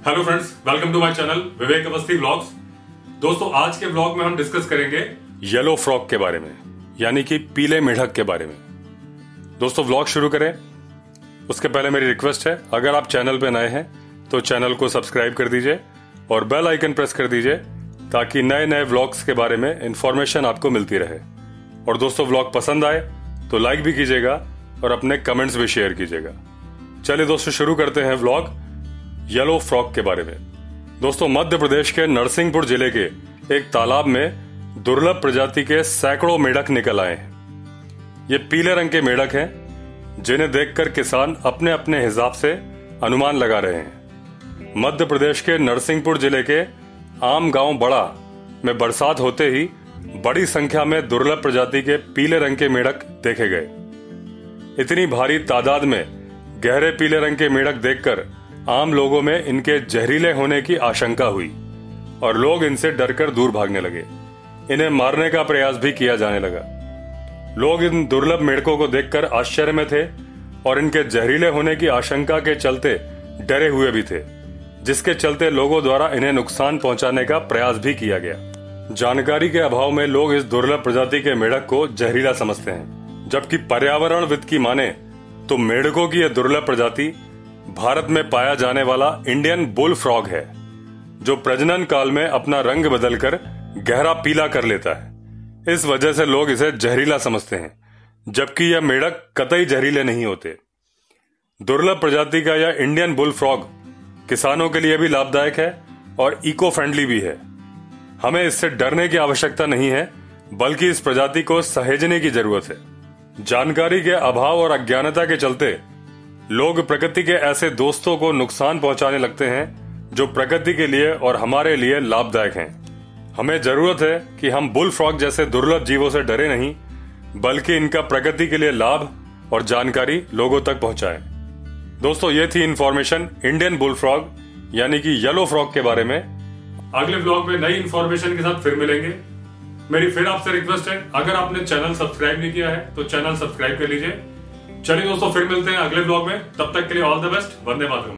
Hello friends, welcome to my channel Vivek Awasthi vlogs. दोस्तों, आज के व्लॉग में हम डिस्कस करेंगे येलो फ्रॉग के बारे में, यानी कि पीले मेढक के बारे में। दोस्तों, व्लॉग शुरू करें उसके पहले मेरी रिक्वेस्ट है, अगर आप चैनल पे नए हैं तो चैनल को सब्सक्राइब कर दीजिए और बेल आइकन प्रेस कर दीजिए ताकि नए नए व्लॉग्स के बारे में इंफॉर्मेशन आपको मिलती रहे। और दोस्तों, व्लॉग पसंद आए तो लाइक भी कीजिएगा और अपने कमेंट्स भी शेयर कीजिएगा। चलिए दोस्तों, शुरू करते हैं व्लॉग येलो फ्रॉग के बारे में। दोस्तों, मध्य प्रदेश के नरसिंहपुर जिले के एक तालाब में दुर्लभ प्रजाति के सैकड़ों मेढक निकल आए हैं। ये पीले रंग के मेढक हैं जिन्हें देखकर किसान अपने अपने हिसाब से अनुमान लगा रहे हैं। मध्य प्रदेश के नरसिंहपुर जिले के आम गांव बड़ा में बरसात होते ही बड़ी संख्या में दुर्लभ प्रजाति के पीले रंग के मेढक देखे गए। इतनी भारी तादाद में गहरे पीले रंग के मेढक देखकर आम लोगों में इनके जहरीले होने की आशंका हुई और लोग इनसे डरकर दूर भागने लगे। इन्हें मारने का प्रयास भी किया जाने लगा। लोग इन दुर्लभ मेढकों को देखकर आश्चर्य में थे और इनके जहरीले होने की आशंका के चलते डरे हुए भी थे, जिसके चलते लोगों द्वारा इन्हें नुकसान पहुंचाने का प्रयास भी किया गया। जानकारी के अभाव में लोग इस दुर्लभ प्रजाति के मेढक को जहरीला समझते हैं, जबकि पर्यावरणविद की माने तो मेढकों की यह दुर्लभ प्रजाति भारत में पाया जाने वाला इंडियन बुल फ्रॉग है, जो प्रजनन काल में अपना रंग बदलकर गहरा पीला कर लेता है। इस वजह से लोग इसे जहरीला समझते हैं, जबकि यह मेढक कतई जहरीले नहीं होते। दुर्लभ प्रजाति का यह इंडियन बुल फ्रॉग किसानों के लिए भी लाभदायक है और इको फ्रेंडली भी है। हमें इससे डरने की आवश्यकता नहीं है, बल्कि इस प्रजाति को सहेजने की जरूरत है। जानकारी के अभाव और अज्ञानता के चलते लोग प्रकृति के ऐसे दोस्तों को नुकसान पहुंचाने लगते हैं जो प्रकृति के लिए और हमारे लिए लाभदायक हैं। हमें जरूरत है कि हम बुल फ्रॉग जैसे दुर्लभ जीवों से डरे नहीं, बल्कि इनका प्रकृति के लिए लाभ और जानकारी लोगों तक पहुंचाएं। दोस्तों, ये थी इंफॉर्मेशन इंडियन बुल फ्रॉग यानी कि येलो फ्रॉग के बारे में। अगले व्लॉग में नई इंफॉर्मेशन के साथ फिर मिलेंगे। मेरी फिर आपसे रिक्वेस्ट है, अगर आपने चैनल सब्सक्राइब नहीं किया है तो चैनल सब्सक्राइब कर लीजिए। चलिए दोस्तों, फिर मिलते हैं अगले ब्लॉग में। तब तक के लिए ऑल द बेस्ट। वंदे मातरम।